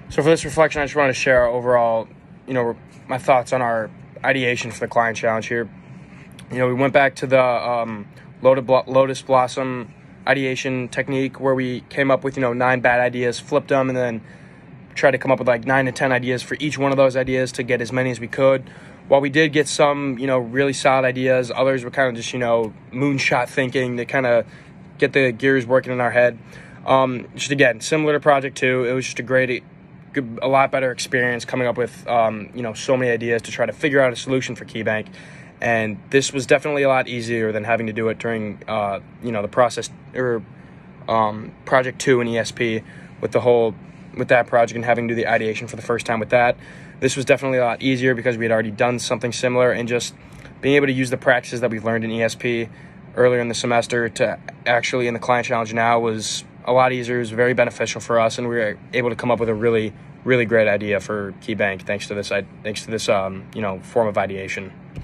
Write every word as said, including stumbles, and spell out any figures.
So for this reflection, I just want to share our overall, you know, my thoughts on our ideation for the client challenge here. You know, we went back to the um, Lotus Blossom ideation technique where we came up with, you know, nine bad ideas, flipped them, and then tried to come up with like nine to ten ideas for each one of those ideas to get as many as we could. While we did get some, you know, really solid ideas, others were kind of just, you know, moonshot thinking to kind of get the gears working in our head. Um, just again, similar to Project Two, it was just a great, a lot better experience coming up with, um, you know, so many ideas to try to figure out a solution for KeyBank. And this was definitely a lot easier than having to do it during, uh, you know, the process or um, Project Two and E S P with the whole, with that project and having to do the ideation for the first time with that. This was definitely a lot easier because we had already done something similar, and just being able to use the practices that we've learned in E S P earlier in the semester to actually in the client challenge now was a lot easier. It was very beneficial for us, and we were able to come up with a really, really great idea for KeyBank thanks to this, thanks to this, um, you know, form of ideation.